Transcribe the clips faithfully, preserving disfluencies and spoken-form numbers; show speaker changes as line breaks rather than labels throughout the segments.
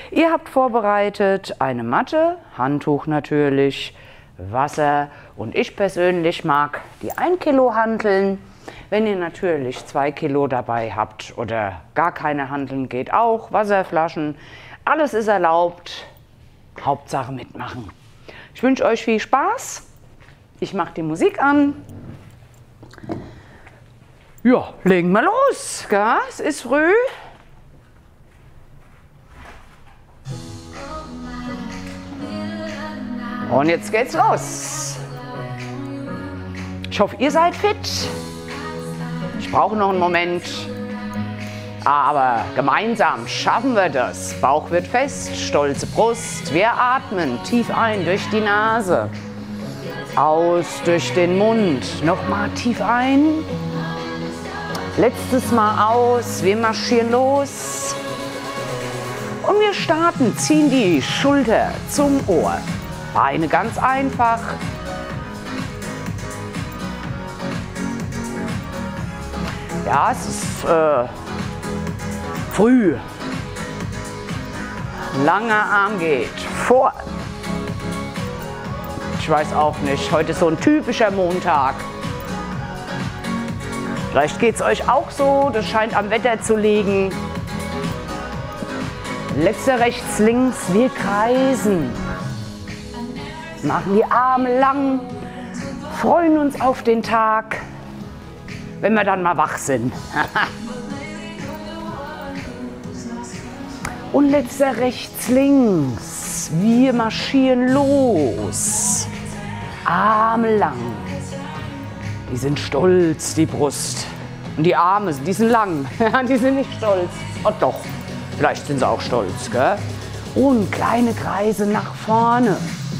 Ihr habt vorbereitet eine Matte, Handtuch natürlich, Wasser und ich persönlich mag die ein Kilo Hanteln. Wenn ihr natürlich zwei Kilo dabei habt oder gar keine Hanteln, geht auch, Wasserflaschen, alles ist erlaubt, Hauptsache mitmachen. Ich wünsche euch viel Spaß, ich mache die Musik an. Ja, legen wir los, gell? Es ist früh. Und jetzt geht's los. Ich hoffe, ihr seid fit. Ich brauche noch einen Moment. Aber gemeinsam schaffen wir das. Bauch wird fest, stolze Brust. Wir atmen tief ein durch die Nase. Aus durch den Mund. Nochmal tief ein. Letztes Mal aus. Wir marschieren los. Und wir starten. Ziehen die Schulter zum Ohr. Beine ganz einfach. Ja, es ist äh, früh. Langer Arm geht vor. Ich weiß auch nicht, heute ist so ein typischer Montag. Vielleicht geht es euch auch so, das scheint am Wetter zu liegen. Letzter rechts, links, wir kreisen. Machen die Arme lang, freuen uns auf den Tag, wenn wir dann mal wach sind. Und letzter rechts, links, wir marschieren los. Arme lang, die sind stolz, die Brust. Und die Arme, die sind lang, die sind nicht stolz. Oh doch, vielleicht sind sie auch stolz, gell? Und kleine Kreise nach vorne.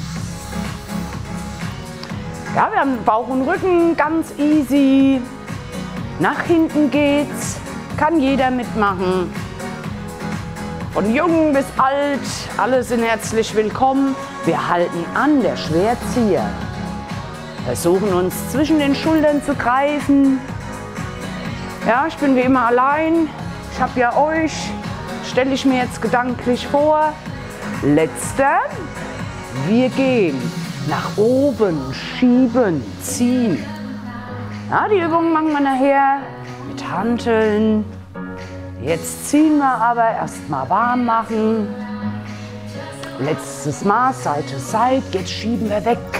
Ja, wir haben Bauch und Rücken, ganz easy. Nach hinten geht's, kann jeder mitmachen. Von jung bis alt, alle sind herzlich willkommen. Wir halten an der Schwertzieher. Versuchen uns zwischen den Schultern zu greifen. Ja, ich bin wie immer allein. Ich habe ja euch, stelle ich mir jetzt gedanklich vor. Letzter, wir gehen. Nach oben, schieben, ziehen. Ja, die Übung machen wir nachher mit Hanteln. Jetzt ziehen wir aber erstmal warm machen. Letztes Mal, Seite zu Seite, jetzt schieben wir weg.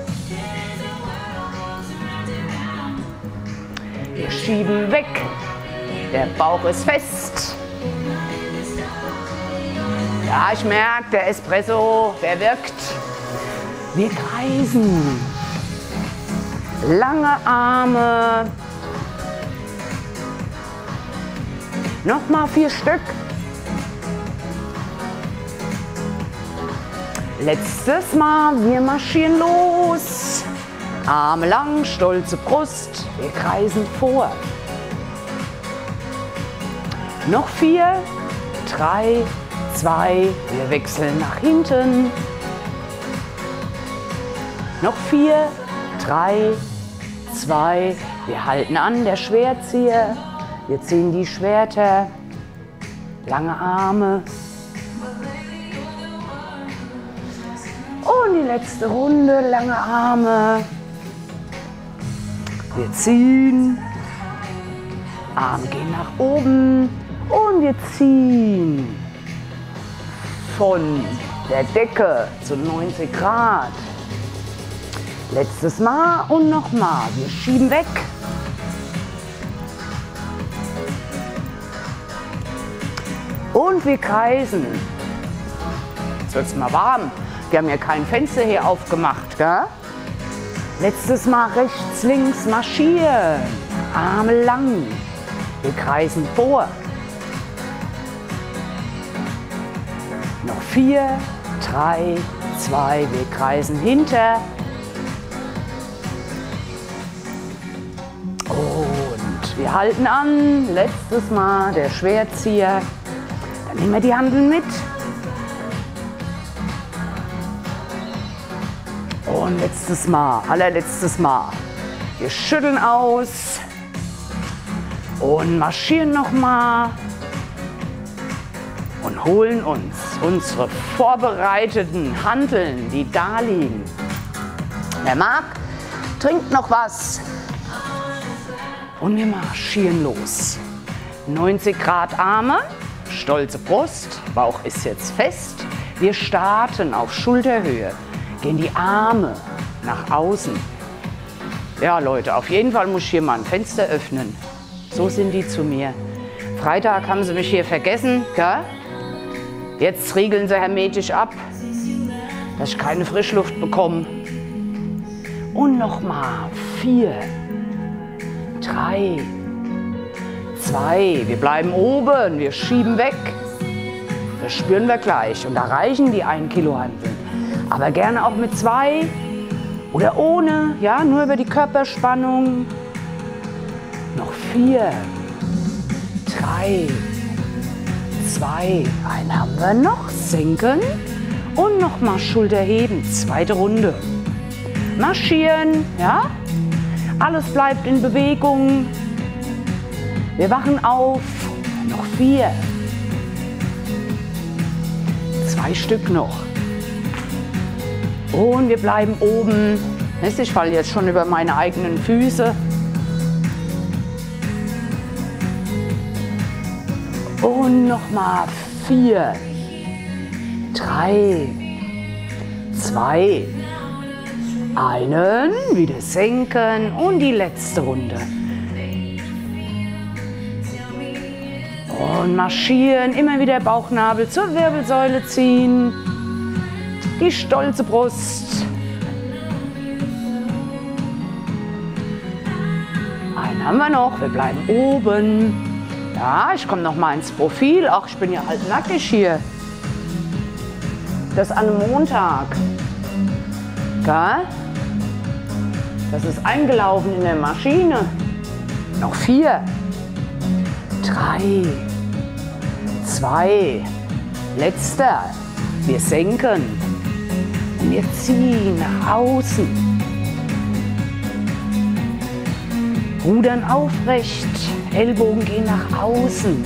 Wir schieben weg. Der Bauch ist fest. Ja, ich merke, der Espresso, der wirkt. Wir kreisen. Lange Arme. Nochmal vier Stück. Letztes Mal, wir marschieren los. Arme lang, stolze Brust. Wir kreisen vor. Noch vier, drei, zwei. Wir wechseln nach hinten. Noch vier, drei, zwei, wir halten an der Schwertzieher, wir ziehen die Schwerter, lange Arme. Und die letzte Runde, lange Arme. Wir ziehen, Arme gehen nach oben und wir ziehen von der Decke zu neunzig Grad. Letztes Mal und nochmal. Wir schieben weg. Und wir kreisen. Jetzt wird es mal warm. Wir haben ja kein Fenster hier aufgemacht, gell? Letztes Mal rechts, links marschieren. Arme lang. Wir kreisen vor. Noch vier, drei, zwei. Wir kreisen hinter. Und wir halten an, letztes Mal der Schwertzieher. Dann nehmen wir die Hanteln mit. Und letztes Mal, allerletztes Mal. Wir schütteln aus und marschieren nochmal. Und holen uns unsere vorbereiteten Hanteln, die da liegen. Wer mag, trinkt noch was und wir marschieren los. neunzig Grad Arme, stolze Brust, Bauch ist jetzt fest. Wir starten auf Schulterhöhe, gehen die Arme nach außen. Ja Leute, auf jeden Fall muss ich hier mal ein Fenster öffnen. So sind die zu mir. Freitag haben sie mich hier vergessen, gell? Jetzt riegeln sie hermetisch ab, dass ich keine Frischluft bekomme. Und nochmal vier, drei, zwei. Wir bleiben oben, wir schieben weg. Das spüren wir gleich. Und da reichen die ein Kilo Hanteln. Aber gerne auch mit zwei oder ohne, ja, nur über die Körperspannung. Noch vier, drei, zwei. Einen haben wir noch. Senken und nochmal Schulter heben. Zweite Runde. Marschieren, ja. Alles bleibt in Bewegung. Wir wachen auf. Noch vier. Zwei Stück noch. Und wir bleiben oben. Ich falle jetzt schon über meine eigenen Füße. Und nochmal vier, drei, zwei, einen, wieder senken und die letzte Runde. Und marschieren, immer wieder Bauchnabel zur Wirbelsäule ziehen, die stolze Brust. Einen haben wir noch, wir bleiben oben. Ja, ich komme noch mal ins Profil. Ach, ich bin ja halt nackig hier. Das an einem Montag. Gell? Das ist eingelaufen in der Maschine. Noch vier, drei, zwei, letzter. Wir senken und wir ziehen nach außen. Rudern aufrecht, Ellbogen gehen nach außen.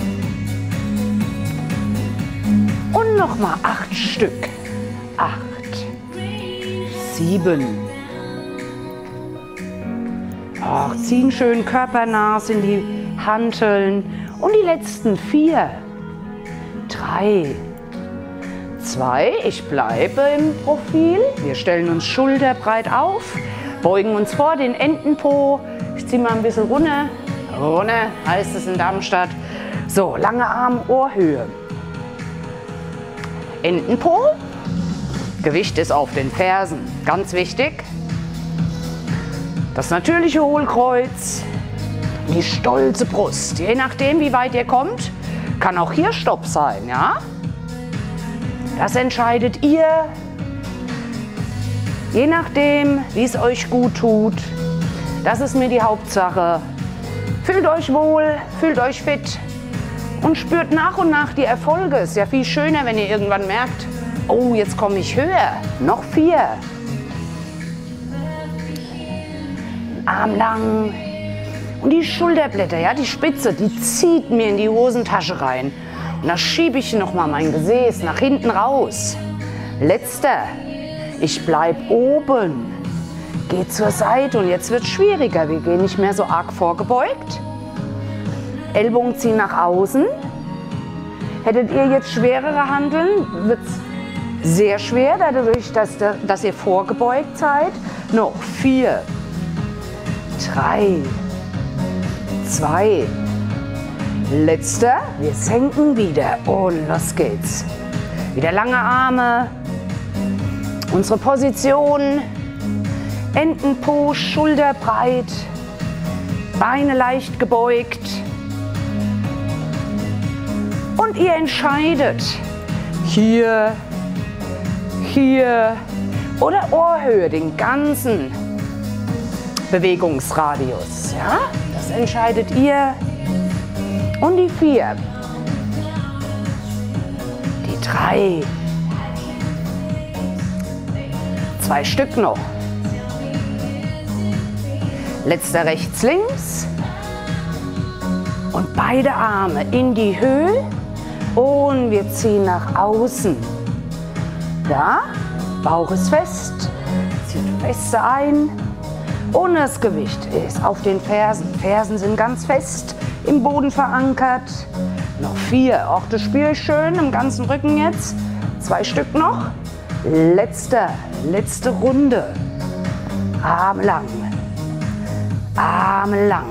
Und nochmal acht Stück. Acht, sieben. Ach, ziehen schön körpernah in die Hanteln. Und die letzten vier, drei, zwei. Ich bleibe im Profil. Wir stellen uns schulterbreit auf, beugen uns vor den Entenpo. Ich ziehe mal ein bisschen runter. Runter heißt es in Darmstadt. So, lange Arm, Ohrhöhe. Entenpo. Gewicht ist auf den Fersen. Ganz wichtig. Das natürliche Hohlkreuz. Die stolze Brust. Je nachdem, wie weit ihr kommt, kann auch hier Stopp sein. Ja? Das entscheidet ihr. Je nachdem, wie es euch gut tut. Das ist mir die Hauptsache. Fühlt euch wohl, fühlt euch fit und spürt nach und nach die Erfolge. Ist ja viel schöner, wenn ihr irgendwann merkt, oh, jetzt komme ich höher. Noch vier. Arm lang. Und die Schulterblätter, ja, die Spitze, die zieht mir in die Hosentasche rein. Und da schiebe ich nochmal mein Gesäß nach hinten raus. Letzter. Ich bleibe oben. Geht zur Seite und jetzt wird es schwieriger. Wir gehen nicht mehr so arg vorgebeugt. Ellbogen ziehen nach außen. Hättet ihr jetzt schwerere Hanteln, wird es sehr schwer, dadurch, dass, dass ihr vorgebeugt seid. Noch vier, drei, zwei, letzter. Wir senken wieder und los geht's. Wieder lange Arme. Unsere Position. Entenpo, schulterbreit, Beine leicht gebeugt. Und ihr entscheidet, hier, hier oder Ohrhöhe, den ganzen Bewegungsradius. Ja? Das entscheidet ihr. Und die vier, die drei, zwei Stück noch. Letzter rechts, links und beide Arme in die Höhe Und wir ziehen nach außen. Ja, Bauch ist fest, zieht feste ein. Und das Gewicht ist auf den Fersen. Fersen sind ganz fest im Boden verankert. Noch vier. Auch das spüre ich schön im ganzen Rücken jetzt. Zwei Stück noch. Letzte, letzte Runde. Arme lang. Arme lang.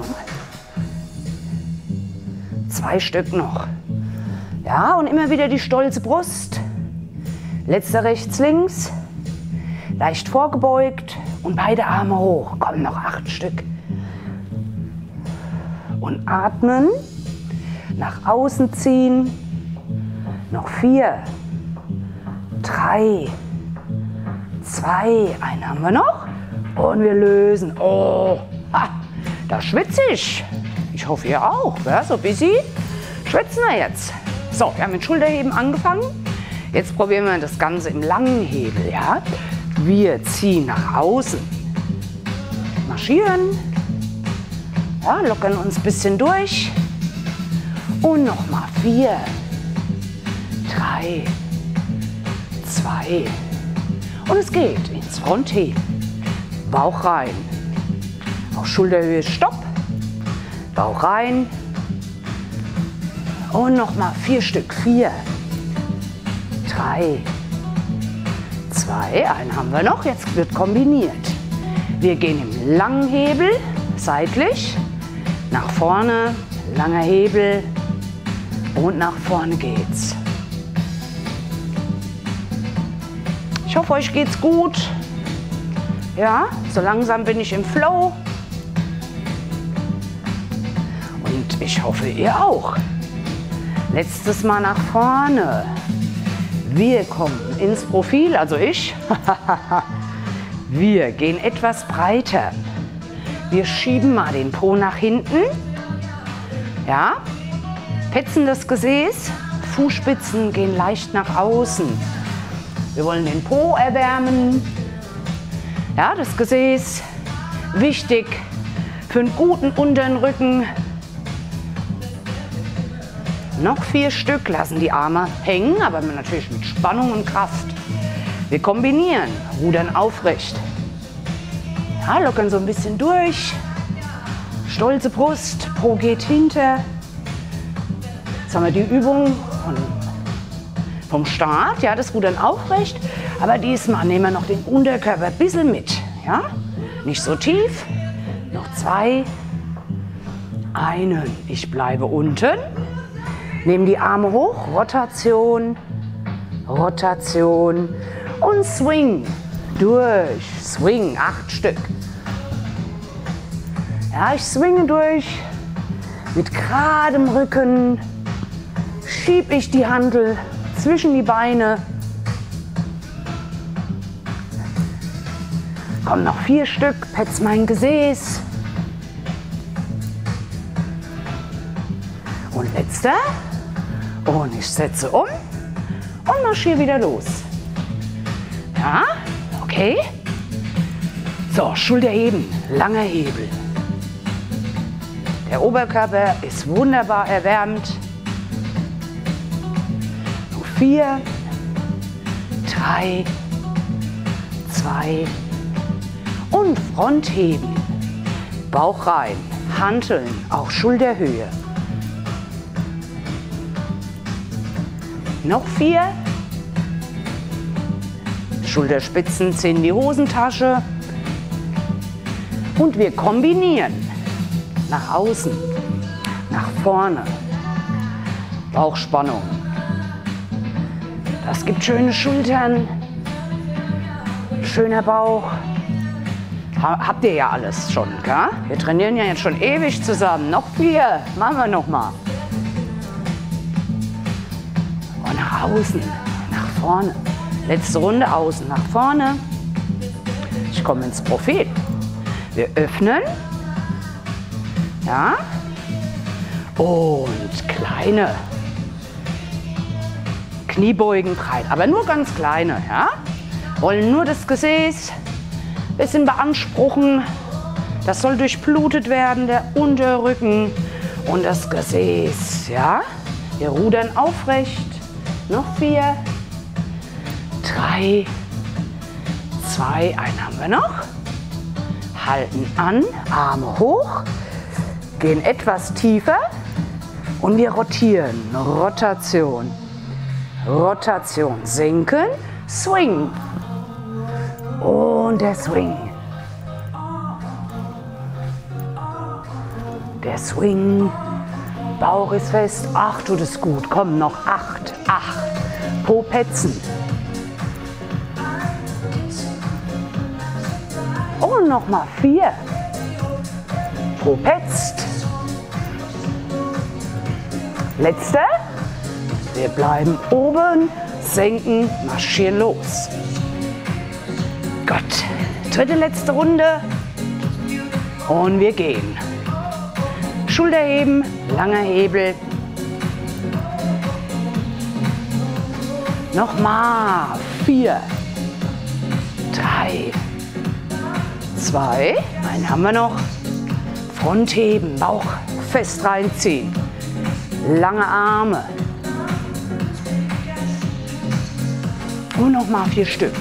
Zwei Stück noch. Ja, und immer wieder die stolze Brust. Letzte rechts, links. Leicht vorgebeugt und beide Arme hoch. Komm, noch acht Stück. Und atmen. Nach außen ziehen. Noch vier. Drei. Zwei. Einen haben wir noch. Und wir lösen. Oh, ha, da schwitze ich. Ich hoffe, ihr auch. Ja, so busy schwitzen wir jetzt. So, wir haben mit Schulterheben angefangen. Jetzt probieren wir das Ganze im langen Hebel. Ja? Wir ziehen nach außen. Marschieren. Ja, lockern uns ein bisschen durch. Und nochmal vier, drei, zwei. Und es geht ins Frontheben. Bauch rein. Auf Schulterhöhe Stopp. Bauch rein. Und nochmal vier Stück. Vier, drei, zwei. Einen haben wir noch. Jetzt wird kombiniert. Wir gehen im langen Hebel, seitlich, nach vorne, langer Hebel und nach vorne geht's. Ich hoffe, euch geht's gut. Ja, so langsam bin ich im Flow. Und ich hoffe, ihr auch. Letztes Mal nach vorne. Wir kommen ins Profil, also ich. Wir gehen etwas breiter. Wir schieben mal den Po nach hinten. Ja, petzen das Gesäß. Fußspitzen gehen leicht nach außen. Wir wollen den Po erwärmen. Ja, das Gesäß, wichtig für einen guten unteren Rücken. Noch vier Stück, lassen die Arme hängen, aber natürlich mit Spannung und Kraft. Wir kombinieren, rudern aufrecht. Ja, lockern so ein bisschen durch. Stolze Brust, Po geht hinter. Jetzt haben wir die Übung von, vom Start, ja, das Rudern aufrecht. Aber diesmal nehmen wir noch den Unterkörper ein bisschen mit. Ja? Nicht so tief. Noch zwei. Einen. Ich bleibe unten. Nehme die Arme hoch. Rotation. Rotation. Und Swing. Durch. Swing. Acht Stück. Ja, ich swinge durch. Mit geradem Rücken schiebe ich die Hantel zwischen die Beine. Kommen noch vier Stück, petz mein Gesäß. Und letzter. Und ich setze um und marschiere wieder los. Ja, okay. So, Schulter heben, langer Hebel. Der Oberkörper ist wunderbar erwärmt. Noch vier, drei, zwei, und Frontheben, Bauch rein, Hanteln auf Schulterhöhe. Noch vier. Schulterspitzen ziehen in die Hosentasche. Und wir kombinieren. Nach außen, nach vorne. Bauchspannung. Das gibt schöne Schultern. Schöner Bauch. Habt ihr ja alles schon, gell? Wir trainieren ja jetzt schon ewig zusammen. Noch vier. Machen wir noch mal. Und nach außen, nach vorne. Letzte Runde, außen, nach vorne. Ich komme ins Profil. Wir öffnen. Ja. Und kleine Kniebeugen breit. Aber nur ganz kleine, ja? Wollen nur das Gesäß bisschen beanspruchen. Das soll durchblutet werden, der Unterrücken und das Gesäß. Ja? Wir rudern aufrecht. Noch vier, drei, zwei, einen haben wir noch. Halten an, Arme hoch, gehen etwas tiefer und wir rotieren. Rotation, Rotation, sinken, swing und der Swing. Der Swing, Bauch ist fest, ach tut es gut, komm noch acht, acht, Po petzen. Und nochmal vier. Po petzt. Letzte. Wir bleiben oben, senken, marschieren los. Gut. Dritte, letzte Runde. Und wir gehen. Schulter heben, langer Hebel. Nochmal. Vier. Drei. Zwei, einen haben wir noch. Front heben, Bauch fest reinziehen. Lange Arme. Und nochmal vier Stück.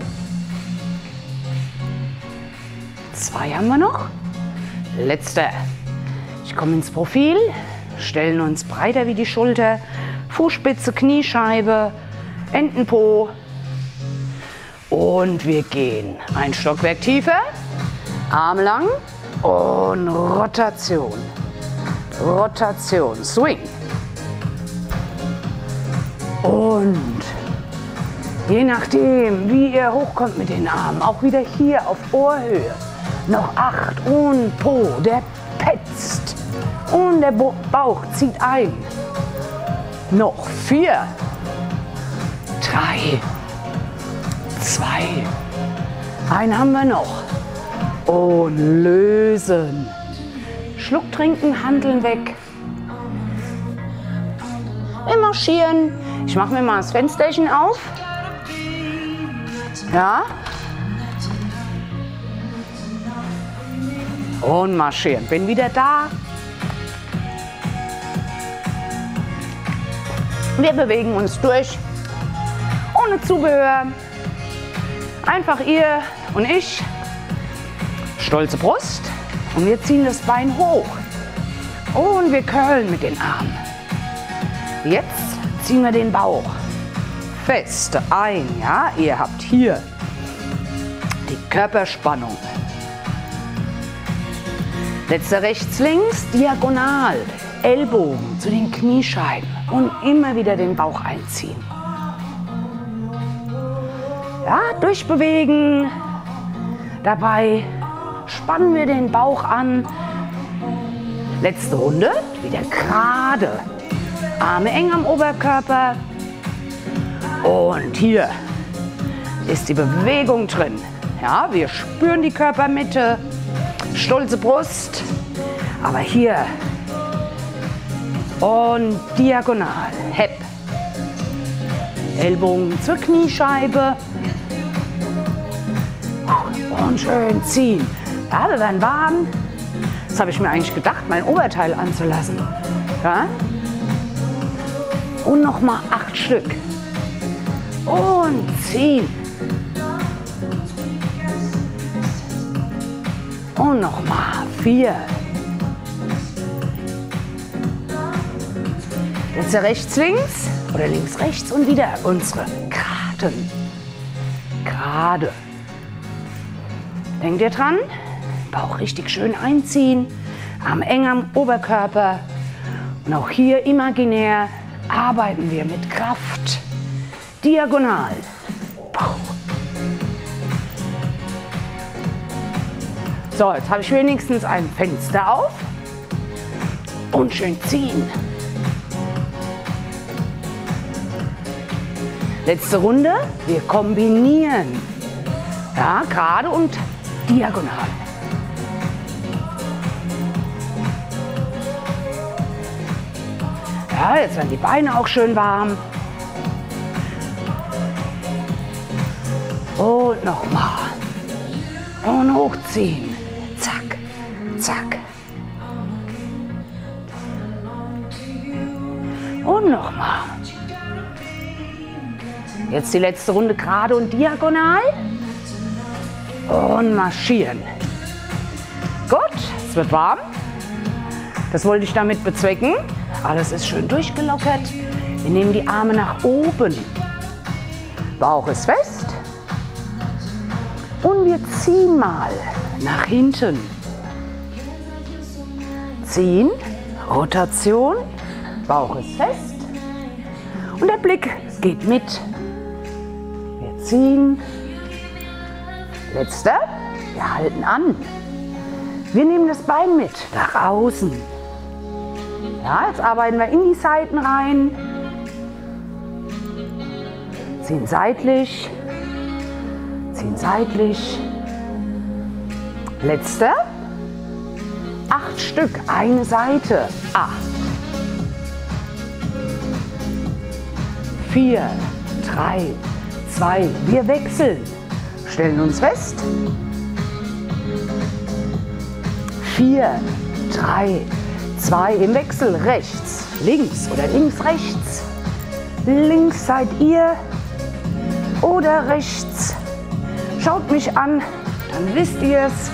Zwei haben wir noch. Letzter. Ich komme ins Profil, stellen uns breiter wie die Schulter. Fußspitze, Kniescheibe, Entenpo. Und wir gehen ein Stockwerk tiefer, Arm lang und Rotation, Rotation, Swing. Und je nachdem, wie ihr hochkommt mit den Armen, auch wieder hier auf Ohrhöhe, noch acht und Po, der petzt und der Bauch zieht ein. Noch vier, drei, zwei, einen haben wir noch und lösen. Schluck trinken, Hanteln weg. Wir marschieren. Ich mache mir mal das Fensterchen auf. Ja. Und marschieren. Bin wieder da. Wir bewegen uns durch. Ohne Zubehör. Einfach ihr und ich. Stolze Brust. Und wir ziehen das Bein hoch. Und wir curlen mit den Armen. Jetzt ziehen wir den Bauch fest ein. Ja, ihr habt hier die Körperspannung. Letzter rechts, links, diagonal. Ellbogen zu den Kniescheiben. Und immer wieder den Bauch einziehen. Ja, durchbewegen. Dabei spannen wir den Bauch an. Letzte Runde. Wieder gerade. Arme eng am Oberkörper. Und hier ist die Bewegung drin. Ja, wir spüren die Körpermitte. Stolze Brust. Aber hier. Und diagonal. Hep. Ellbogen zur Kniescheibe. Und schön ziehen. Ja, wir werden warm. Das habe ich mir eigentlich gedacht, mein Oberteil anzulassen. Ja? Und nochmal acht Stück. Und ziehen. Und nochmal vier. Jetzt rechts, links oder links, rechts und wieder unsere Geraden. Gerade. Denkt ihr dran? Bauch richtig schön einziehen. Arm eng am Oberkörper. Und auch hier imaginär arbeiten wir mit Kraft. Diagonal. So, jetzt habe ich wenigstens ein Fenster auf. Und schön ziehen. Letzte Runde. Wir kombinieren. Ja, gerade und diagonal. Ja, jetzt werden die Beine auch schön warm. Und nochmal. Und hochziehen. Zack, zack. Und Jetzt die letzte Runde gerade und diagonal. Und marschieren. Gut, es wird warm. Das wollte ich damit bezwecken. Alles ist schön durchgelockert. Wir nehmen die Arme nach oben. Bauch ist fest. Und wir ziehen mal nach hinten. Ziehen, Rotation, Bauch ist fest. Und der Blick geht mit. Wir ziehen. Letzter, wir halten an. Wir nehmen das Bein mit nach außen. Ja, jetzt arbeiten wir in die Seiten rein. Ziehen seitlich. Ziehen seitlich. Letzter. Acht Stück, eine Seite. Acht. Vier, drei, zwei. Wir wechseln. Stellen uns fest. Vier, drei, zwei. Im Wechsel. Rechts, links oder links, rechts. Links seid ihr oder rechts. Schaut mich an, dann wisst ihr es.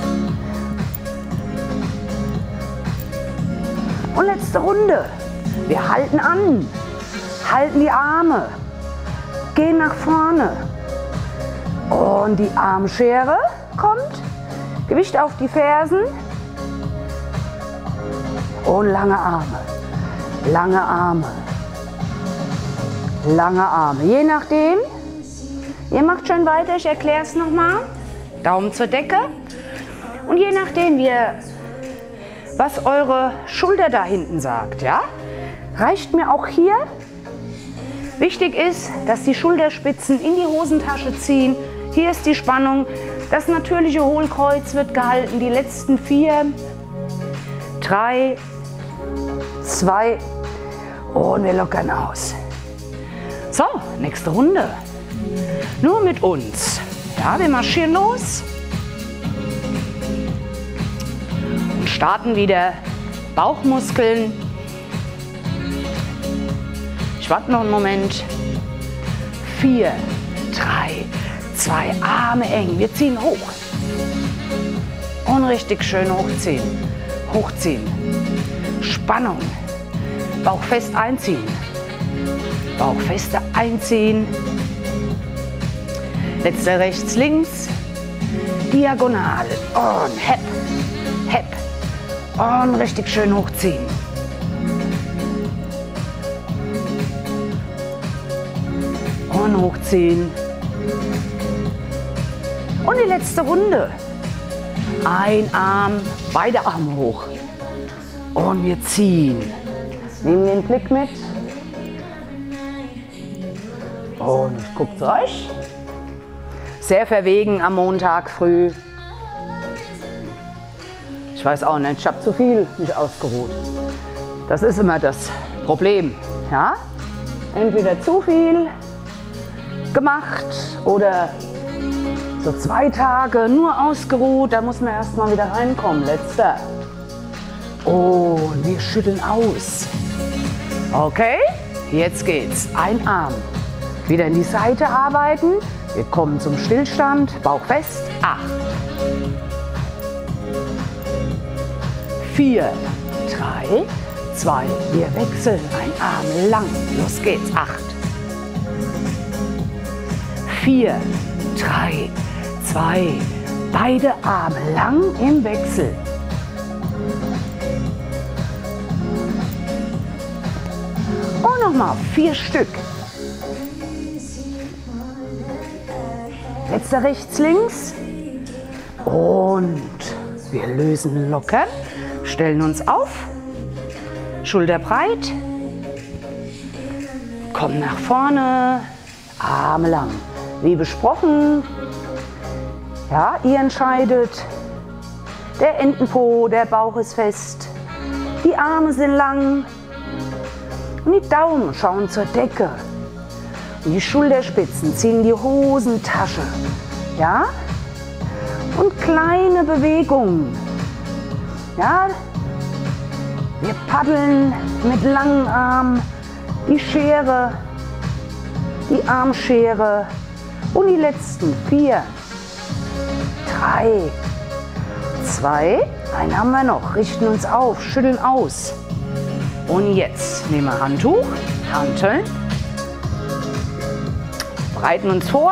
Und letzte Runde. Wir halten an, halten die Arme, gehen nach vorne. Und die Armschere kommt, Gewicht auf die Fersen und lange Arme, lange Arme, lange Arme. Je nachdem, ihr macht schon weiter, ich erkläre es nochmal. Daumen zur Decke. Und je nachdem, wie ihr, was eure Schulter da hinten sagt, ja, reicht mir auch hier. Wichtig ist, dass die Schulterspitzen in die Hosentasche ziehen. Hier ist die Spannung. Das natürliche Hohlkreuz wird gehalten. Die letzten vier, drei, zwei und wir lockern aus. So, nächste Runde. Nur mit uns. Ja, wir marschieren los und starten wieder. Bauchmuskeln. Ich warte noch einen Moment. Vier, drei, zwei, Arme eng. Wir ziehen hoch. Und richtig schön hochziehen. Hochziehen. Spannung. Bauch fest einziehen. Bauch fester einziehen. Letzter rechts, links. Diagonal. Und hepp. Hepp. Und richtig schön hochziehen. Und hochziehen. Und die letzte Runde. Ein Arm, beide Arme hoch. Und wir ziehen. Nehmen den Blick mit. Und guckt euch. Sehr verwegen am Montag früh. Ich weiß auch nicht, ich habe zu viel mich ausgeruht. Das ist immer das Problem. Ja? Entweder zu viel gemacht oder so zwei Tage nur ausgeruht. Da muss man erst mal wieder reinkommen. Letzter. Und wir schütteln aus. Okay, jetzt geht's. Ein Arm. Wieder in die Seite arbeiten. Wir kommen zum Stillstand. Bauch fest. Acht. Vier, drei, zwei. Wir wechseln. Ein Arm lang. Los geht's. Acht. Vier, drei, zwei. Beide Arme lang im Wechsel. Und nochmal vier Stück. Letzter rechts, links. Und wir lösen locker. Stellen uns auf. Schulter breit. Kommen nach vorne. Arme lang. Wie besprochen. Ja, ihr entscheidet. Der Entenpo, der Bauch ist fest. Die Arme sind lang. Und die Daumen schauen zur Decke. Und die Schulterspitzen ziehen die Hosentasche. Ja? Und kleine Bewegungen. Ja? Wir paddeln mit langen Armen die Schere die Armschere und die letzten vier, drei, zwei, einen haben wir noch, richten uns auf, schütteln aus. Und jetzt nehmen wir Handtuch, Hanteln, breiten uns vor.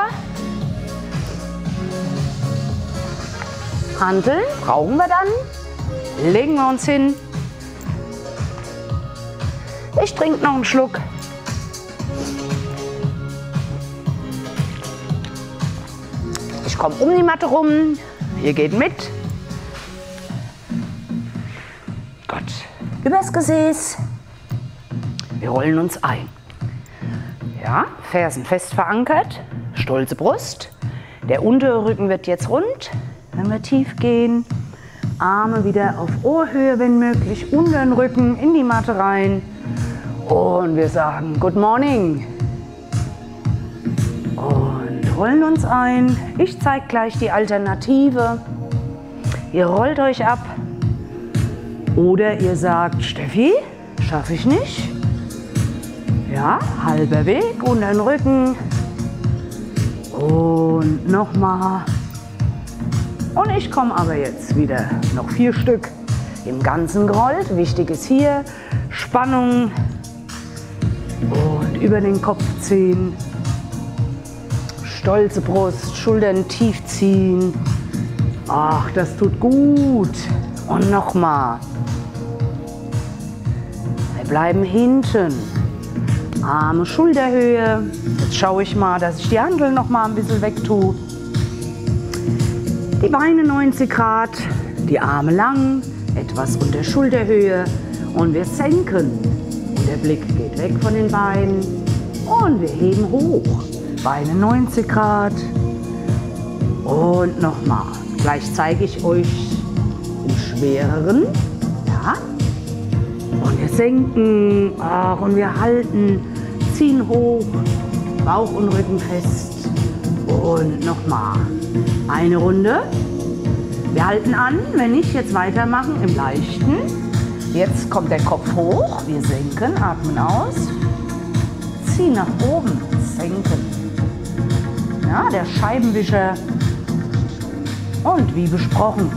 Hanteln brauchen wir dann, legen wir uns hin. Ich trinke noch einen Schluck. Ich komme um die Matte rum, ihr geht mit. Gott, übers Gesäß. Wir rollen uns ein. Ja, Fersen fest verankert, stolze Brust. Der untere Rücken wird jetzt rund. Wenn wir tief gehen, Arme wieder auf Ohrhöhe, wenn möglich, unter den Rücken in die Matte rein. Und wir sagen Good Morning. Und rollen uns ein. Ich zeige gleich die Alternative. Ihr rollt euch ab. Oder ihr sagt, Steffi, schaffe ich nicht. Ja, halber Weg, unter den Rücken. Und nochmal. Und ich komme aber jetzt wieder noch vier Stück im Ganzen gerollt. Wichtig ist hier Spannung und über den Kopf ziehen. Stolze Brust, Schultern tief ziehen. Ach, das tut gut. Und nochmal. Wir bleiben hinten. Arme Schulterhöhe. Jetzt schaue ich mal, dass ich die Hanteln noch mal ein bisschen weg tue. Die Beine neunzig Grad, die Arme lang, etwas unter Schulterhöhe und wir senken. Und der Blick geht weg von den Beinen und wir heben hoch. Beine neunzig Grad und nochmal. Gleich zeige ich euch den schwereren. Ja. Und wir senken, ach, und wir halten, ziehen hoch, Bauch und Rücken fest und nochmal. Eine Runde. Wir halten an, wenn nicht, jetzt weitermachen im Leichten. Jetzt kommt der Kopf hoch, wir senken, atmen aus, ziehen nach oben, senken. Ja, der Scheibenwischer. Und wie besprochen,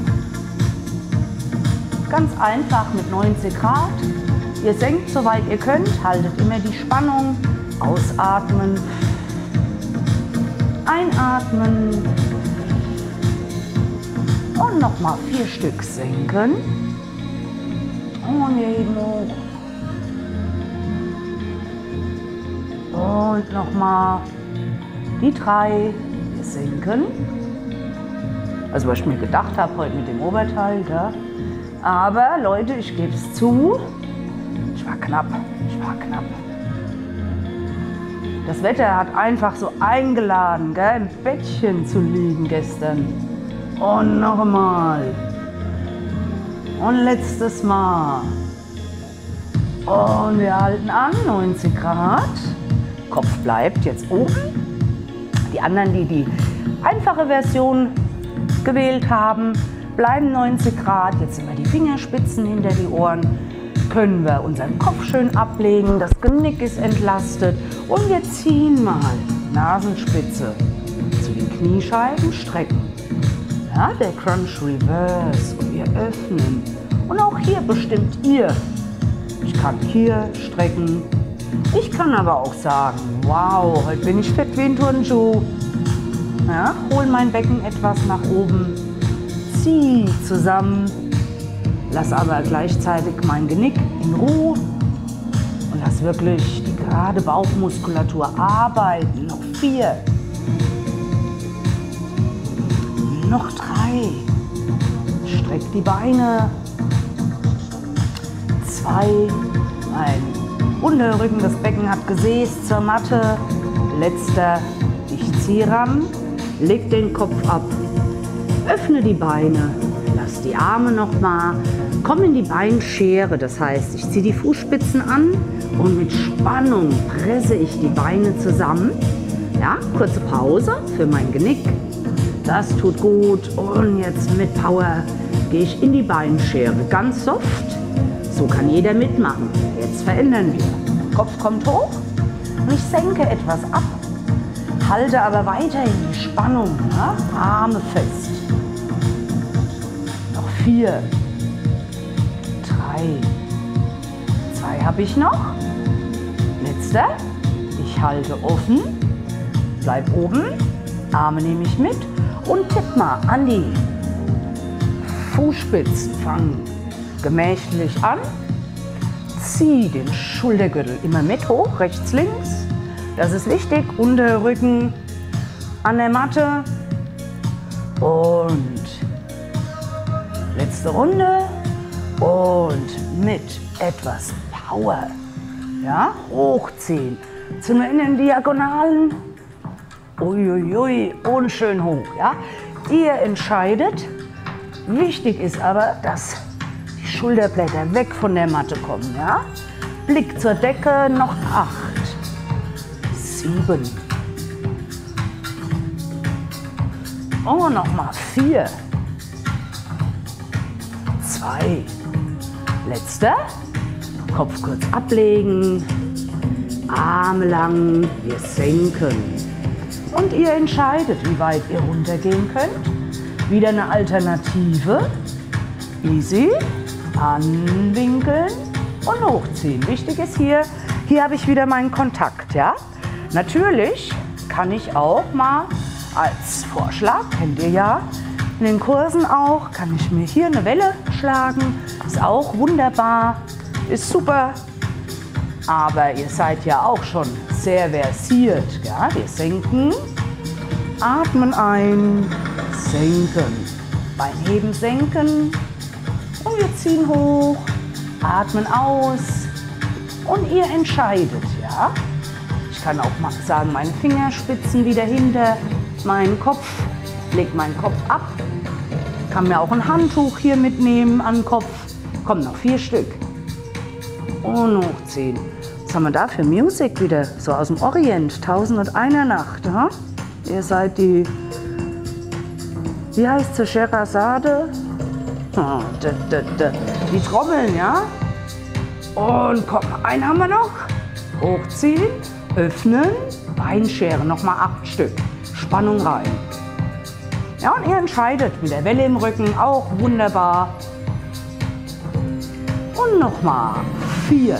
ganz einfach mit neunzig Grad. Ihr senkt, soweit ihr könnt, haltet immer die Spannung, ausatmen, einatmen und nochmal vier Stück senken. Und wir heben hoch. Und nochmal die drei, wir senken. Also was ich mir gedacht habe heute mit dem Oberteil, da. Aber Leute, ich gebe es zu, ich war knapp, ich war knapp. Das Wetter hat einfach so eingeladen, gell, im Bettchen zu liegen gestern. Und nochmal. Und letztes Mal. Und wir halten an, neunzig Grad. Kopf bleibt jetzt oben. Die anderen, die die einfache Version gewählt haben, bleiben neunzig Grad. Jetzt sind wir die Fingerspitzen hinter die Ohren. Können wir unseren Kopf schön ablegen. Das Genick ist entlastet. Und wir ziehen mal Nasenspitze zu den Kniescheiben, strecken. Ja, der Crunch Reverse. Und wir öffnen. Und auch hier bestimmt ihr. Ich kann hier strecken. Ich kann aber auch sagen, wow, heute bin ich fit wie ein Turnschuh. Ja, hol mein Becken etwas nach oben, zieh zusammen, lass aber gleichzeitig mein Genick in Ruhe und lass wirklich die gerade Bauchmuskulatur arbeiten. Noch vier, noch drei, streck die Beine, zwei, ein Unterrücken, das Becken hat Gesäß zur Matte, letzter, ich ziehe ran. Leg den Kopf ab, öffne die Beine, lass die Arme nochmal, komm in die Beinschere, das heißt, ich ziehe die Fußspitzen an und mit Spannung presse ich die Beine zusammen. Ja, kurze Pause für mein Genick, das tut gut und jetzt mit Power gehe ich in die Beinschere, ganz soft, so kann jeder mitmachen. Jetzt verändern wir. Kopf kommt hoch und ich senke etwas ab. Halte aber weiterhin die Spannung, ja? Arme fest. Noch vier, drei, zwei habe ich noch. Letzter. Ich halte offen, bleib oben, Arme nehme ich mit und tipp mal an die Fußspitzen. Fang gemächlich an. Zieh den Schultergürtel immer mit hoch, rechts, links. Das ist wichtig. Unterrücken an der Matte. Und letzte Runde. Und mit etwas Power, ja, hochziehen. Jetzt sind wir in den Diagonalen. Uiuiui, und schön hoch. Ja. Ihr entscheidet. Wichtig ist aber, dass die Schulterblätter weg von der Matte kommen. Ja? Blick zur Decke, noch acht, sieben. Oh, nochmal vier, zwei. Letzter. Kopf kurz ablegen, Arme lang, wir senken. Und ihr entscheidet, wie weit ihr runtergehen könnt. Wieder eine Alternative. Easy. Anwinkeln und hochziehen. Wichtig ist hier, hier habe ich wieder meinen Kontakt. Ja? Natürlich kann ich auch mal als Vorschlag, kennt ihr ja, in den Kursen auch, kann ich mir hier eine Welle schlagen. Ist auch wunderbar, ist super. Aber ihr seid ja auch schon sehr versiert. Ja? Wir senken, atmen ein, senken, Beinheben, senken und wir ziehen hoch, atmen aus und ihr entscheidet. Ja? Ich kann auch mal sagen, meine Fingerspitzen wieder hinter meinen Kopf, leg meinen Kopf ab, kann mir auch ein Handtuch hier mitnehmen an den Kopf. Kommen noch vier Stück und hochziehen. Was haben wir da für Musik wieder? So aus dem Orient, Tausend und einer Nacht. Ja? Ihr seid die, wie heißt sie, Scheherazade? Oh, da, da, da. Die Trommeln, ja? Und komm, einen haben wir noch. Hochziehen, öffnen, Beinschere, nochmal acht Stück. Spannung rein. Ja, und ihr entscheidet mit der Welle im Rücken, auch wunderbar. Und nochmal vier,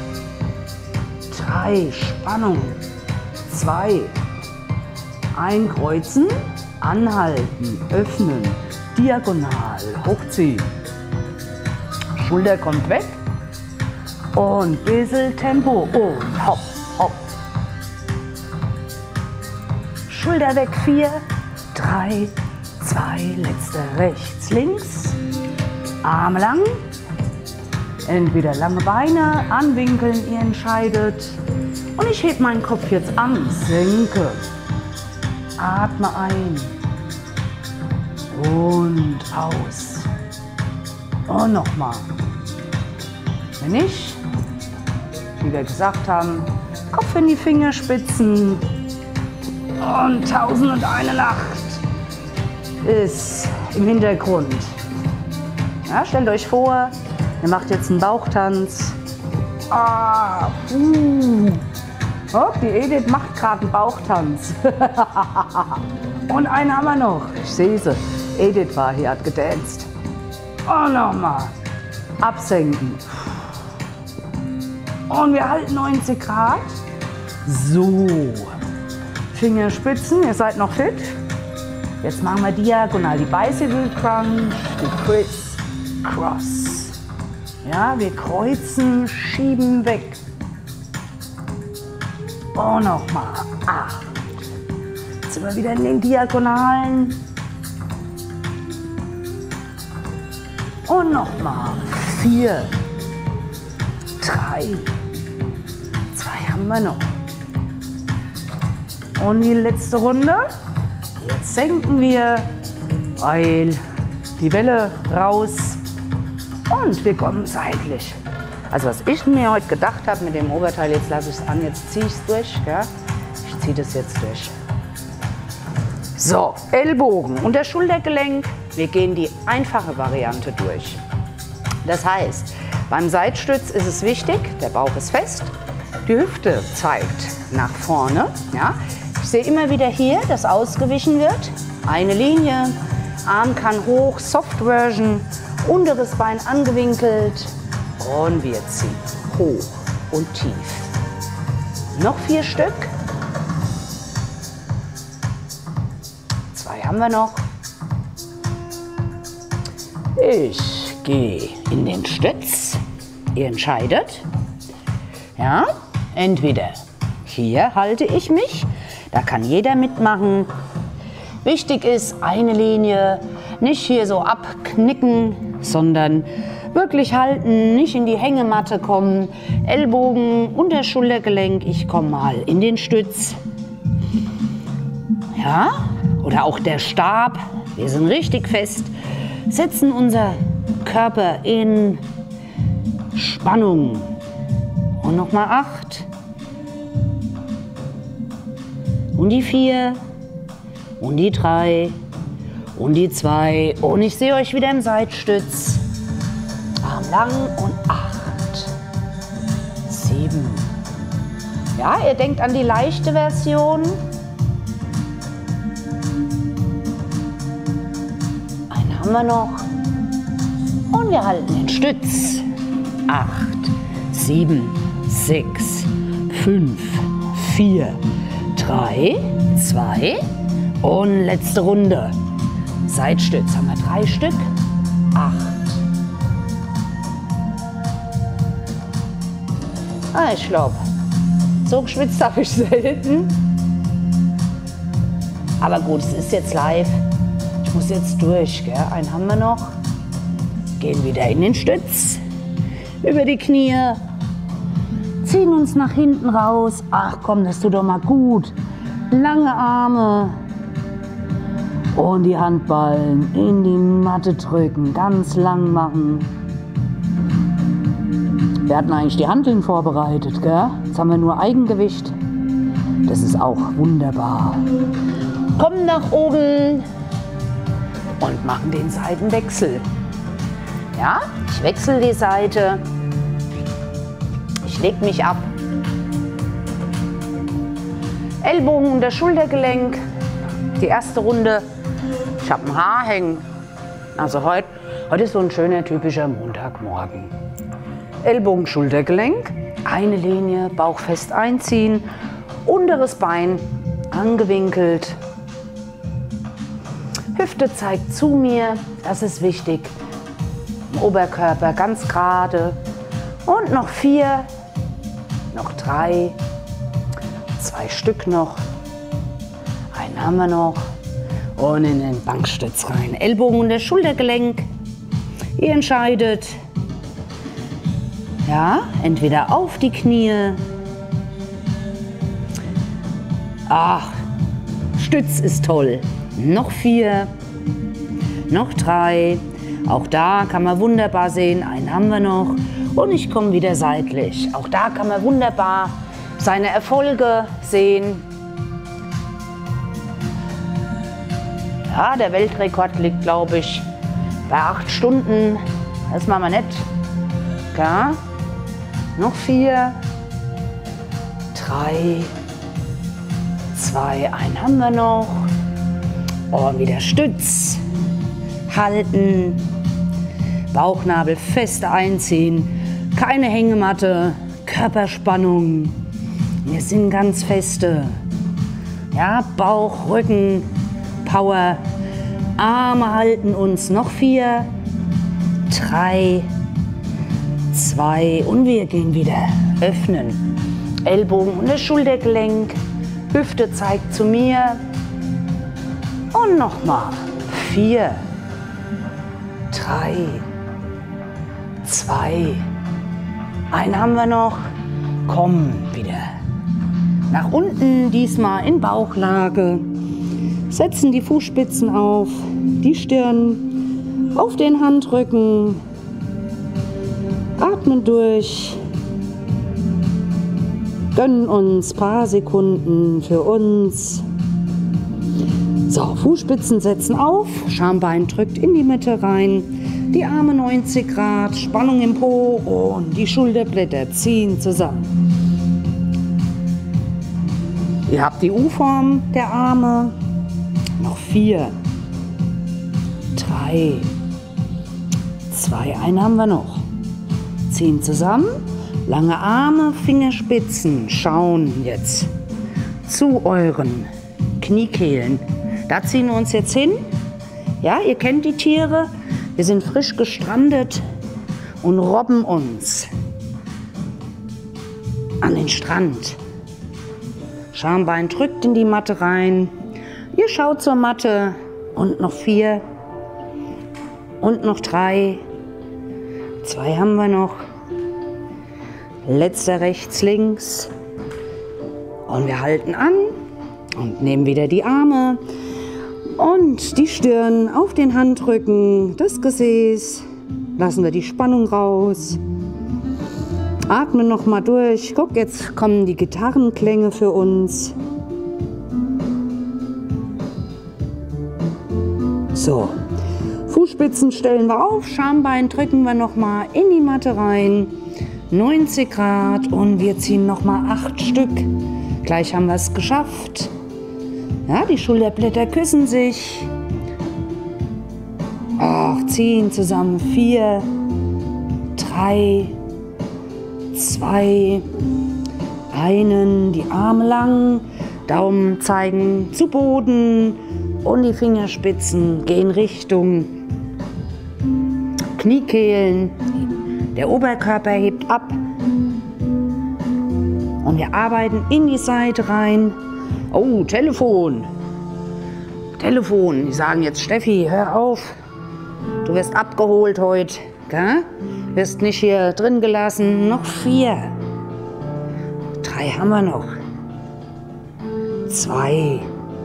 drei, Spannung, zwei, einkreuzen, anhalten, öffnen, diagonal, hochziehen. Schulter kommt weg und bisschen Tempo und hopp, hopp. Schulter weg, vier, drei, zwei, letzte, rechts, links, Arme lang. Entweder lange Beine, anwinkeln, ihr entscheidet. Und ich hebe meinen Kopf jetzt an, senke, atme ein und aus. Und nochmal. Wenn nicht, wie wir gesagt haben, Kopf in die Fingerspitzen und Tausend und eine Nacht ist im Hintergrund. Ja, stellt euch vor, ihr macht jetzt einen Bauchtanz. Ah, uh. Oh, die Edith macht gerade einen Bauchtanz. Und einen haben wir noch. Ich sehe sie. Edith war hier, hat gedanced. Und nochmal. Absenken. Und wir halten neunzig Grad. So. Fingerspitzen, ihr seid noch fit. Jetzt machen wir diagonal die Bicycle Crunch, die Criss Cross. Ja, wir kreuzen, schieben weg. Und nochmal acht. Jetzt sind wir wieder in den Diagonalen. Und nochmal vier, drei, zwei haben wir noch. Und die letzte Runde. Jetzt senken wir, weil die Welle raus. Und wir kommen seitlich. Also was ich mir heute gedacht habe mit dem Oberteil, jetzt lasse ich es an, jetzt ziehe ich es durch. Gell? Ich ziehe das jetzt durch. So, Ellbogen und das Schultergelenk. Wir gehen die einfache Variante durch. Das heißt, beim Seitstütz ist es wichtig, der Bauch ist fest, die Hüfte zeigt nach vorne. Ja? Ich sehe immer wieder hier, dass ausgewichen wird. Eine Linie, Arm kann hoch, Soft Version, unteres Bein angewinkelt und wir ziehen hoch und tief. Noch vier Stück. Zwei haben wir noch. Ich gehe in den Stütz. Ihr entscheidet. Ja, entweder hier halte ich mich, da kann jeder mitmachen. Wichtig ist, eine Linie, nicht hier so abknicken, sondern wirklich halten, nicht in die Hängematte kommen. Ellbogen unter Schultergelenk, ich komme mal in den Stütz. Ja, oder auch der Stab, wir sind richtig fest, setzen unser Körper in Spannung. Und nochmal acht. Und die vier. Und die drei. Und die zwei. Und ich sehe euch wieder im Seitstütz. Arm lang und acht. Sieben. Ja, ihr denkt an die leichte Version. Einen haben wir noch. Und wir halten den Stütz. Acht, sieben, sechs, fünf, vier, drei, zwei und letzte Runde. Seitstütz haben wir drei Stück. Acht. Ah, ich glaube, so geschwitzt habe ich selten. Aber gut, es ist jetzt live. Ich muss jetzt durch, gell? Einen haben wir noch. Gehen wieder in den Stütz. Über die Knie. Ziehen uns nach hinten raus. Ach komm, das tut doch mal gut. Lange Arme. Und die Handballen in die Matte drücken. Ganz lang machen. Wir hatten eigentlich die Hanteln vorbereitet, gell? Jetzt haben wir nur Eigengewicht. Das ist auch wunderbar. Kommen nach oben und machen den Seitenwechsel. Ja, ich wechsle die Seite. Ich lege mich ab. Ellbogen unter Schultergelenk. Die erste Runde. Ich habe ein Haar hängen. Also heute, heute ist so ein schöner, typischer Montagmorgen. Ellbogen, Schultergelenk. Eine Linie, Bauch fest einziehen. Unteres Bein angewinkelt. Hüfte zeigt zu mir. Das ist wichtig. Oberkörper ganz gerade. Und noch vier, noch drei, zwei Stück noch. Einen haben wir noch. Und in den Bankstütz rein. Ellbogen unter Schultergelenk. Ihr entscheidet. Ja, entweder auf die Knie. Ach, Stütz ist toll. Noch vier, noch drei. Auch da kann man wunderbar sehen, einen haben wir noch. Und ich komme wieder seitlich. Auch da kann man wunderbar seine Erfolge sehen. Ja, der Weltrekord liegt, glaube ich, bei acht Stunden. Das machen wir nicht. Ja. Noch vier, drei, zwei, einen haben wir noch. Und wieder Stütz. Halten. Bauchnabel fest einziehen, keine Hängematte, Körperspannung. Wir sind ganz feste. Ja, Bauch, Rücken, Power. Arme halten uns. Noch vier, drei, zwei und wir gehen wieder. Öffnen. Ellbogen und das Schultergelenk. Hüfte zeigt zu mir. Und nochmal. Vier, drei, zwei, einen haben wir noch. Komm wieder. Nach unten, diesmal in Bauchlage. Setzen die Fußspitzen auf, die Stirn, auf den Handrücken. Atmen durch. Gönnen uns ein paar Sekunden für uns. So, Fußspitzen setzen auf, Schambein drückt in die Mitte rein, die Arme neunzig Grad, Spannung im Po und die Schulterblätter ziehen zusammen. Ihr habt die U-Form der Arme. Noch vier, drei, zwei, einen haben wir noch. Ziehen zusammen, lange Arme, Fingerspitzen schauen jetzt zu euren Kniekehlen. Da ziehen wir uns jetzt hin. Ja, ihr kennt die Tiere. Wir sind frisch gestrandet und robben uns an den Strand. Schambein drückt in die Matte rein. Ihr schaut zur Matte und noch vier und noch drei. Zwei haben wir noch. Letzter rechts, links. Und wir halten an und nehmen wieder die Arme und die Stirn auf den Handrücken, das Gesäß. Lassen wir die Spannung raus. Atmen noch mal durch. Guck, jetzt kommen die Gitarrenklänge für uns. So, Fußspitzen stellen wir auf, Schambein drücken wir noch mal in die Matte rein. neunzig Grad und wir ziehen noch mal acht Stück. Gleich haben wir es geschafft. Ja, die Schulterblätter küssen sich. Ach, ziehen zusammen. Vier, drei, zwei, einen. Die Arme lang, Daumen zeigen zu Boden und die Fingerspitzen gehen Richtung Kniekehlen. Der Oberkörper hebt ab. Und wir arbeiten in die Seite rein. Oh, Telefon. Telefon. Die sagen jetzt, Steffi, hör auf. Du wirst abgeholt heute. Gell? Wirst nicht hier drin gelassen. Noch vier. Drei haben wir noch. Zwei.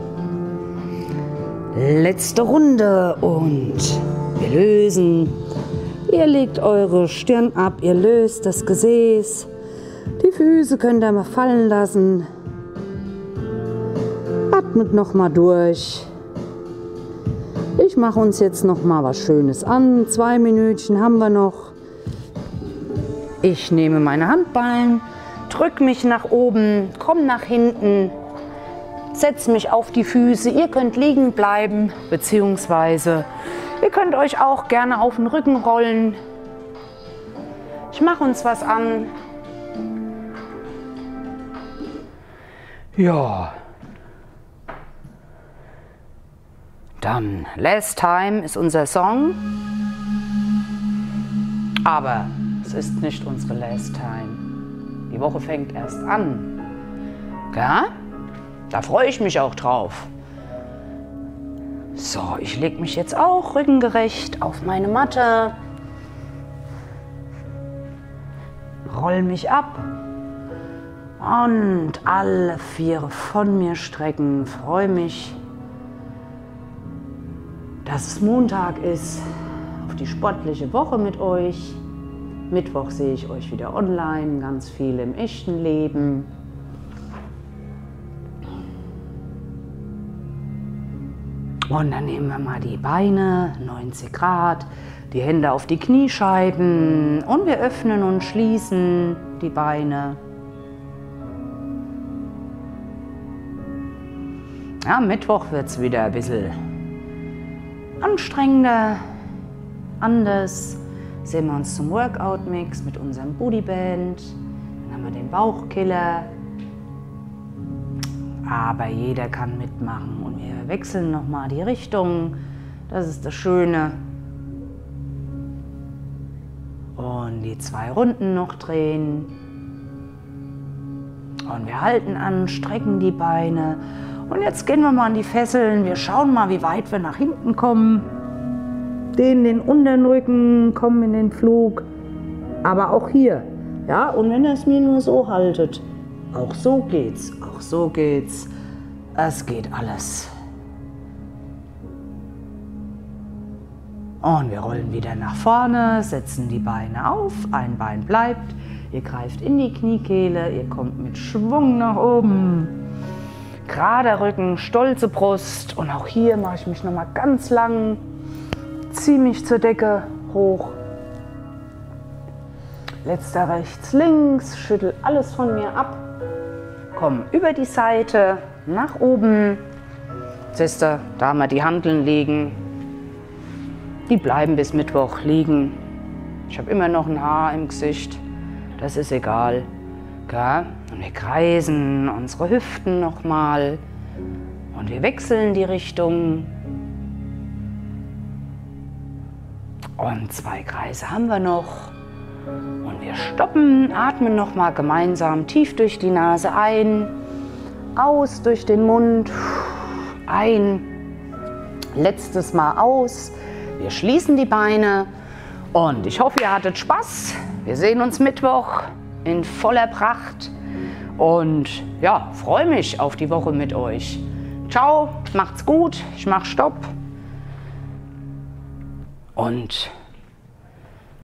Letzte Runde. Und wir lösen. Ihr legt eure Stirn ab. Ihr löst das Gesäß. Die Füße könnt ihr mal fallen lassen. Atmet noch mal durch. Ich mache uns jetzt noch mal was Schönes an. Zwei Minütchen haben wir noch. Ich nehme meine Handballen, drücke mich nach oben, komme nach hinten, setze mich auf die Füße. Ihr könnt liegen bleiben, beziehungsweise ihr könnt euch auch gerne auf den Rücken rollen. Ich mache uns was an. Ja. Dann Last Time ist unser Song. Aber es ist nicht unsere Last Time. Die Woche fängt erst an. Ja? Da freue ich mich auch drauf. So, ich lege mich jetzt auch rückengerecht auf meine Matte. Roll mich ab. Und alle Viere von mir strecken. Freue mich, dass es Montag ist, auf die sportliche Woche mit euch. Mittwoch sehe ich euch wieder online, ganz viel im echten Leben. Und dann nehmen wir mal die Beine, neunzig Grad, die Hände auf die Kniescheiben und wir öffnen und schließen die Beine. Ja, Mittwoch wird es wieder ein bisschen anstrengender, anders. Sehen wir uns zum Workout-Mix mit unserem Bootyband. Dann haben wir den Bauchkiller. Aber jeder kann mitmachen und wir wechseln nochmal die Richtung. Das ist das Schöne. Und die zwei Runden noch drehen. Und wir halten an, strecken die Beine. Und jetzt gehen wir mal an die Fesseln. Wir schauen mal, wie weit wir nach hinten kommen. Dehnen den unteren Rücken, kommen in den Flug. Aber auch hier. Ja, und wenn ihr es mir nur so haltet, auch so geht's. Auch so geht's. Es geht alles. Und wir rollen wieder nach vorne, setzen die Beine auf. Ein Bein bleibt. Ihr greift in die Kniekehle. Ihr kommt mit Schwung nach oben. Gerader Rücken, stolze Brust. Und auch hier mache ich mich nochmal ganz lang. Ziehe mich zur Decke hoch. Letzter rechts, links. Schüttel alles von mir ab. kommen über die Seite, nach oben. Siehst du, da haben wir die Hanteln liegen. Die bleiben bis Mittwoch liegen. Ich habe immer noch ein Haar im Gesicht. Das ist egal. Ja? Und wir kreisen unsere Hüften nochmal. Und wir wechseln die Richtung. Und zwei Kreise haben wir noch. Und wir stoppen, atmen nochmal gemeinsam tief durch die Nase ein, aus durch den Mund, ein, letztes Mal aus. Wir schließen die Beine und ich hoffe, ihr hattet Spaß. Wir sehen uns Mittwoch in voller Pracht und ja, freue mich auf die Woche mit euch. Ciao, macht's gut, ich mach Stopp und